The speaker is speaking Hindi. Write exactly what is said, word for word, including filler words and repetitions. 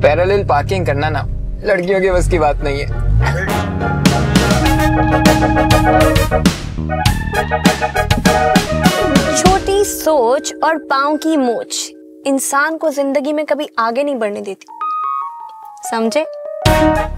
पैरेलल पार्किंग करना ना लड़कियों के बस की बात नहीं है। छोटी सोच और पाँव की मोच इंसान को जिंदगी में कभी आगे नहीं बढ़ने देती, समझे?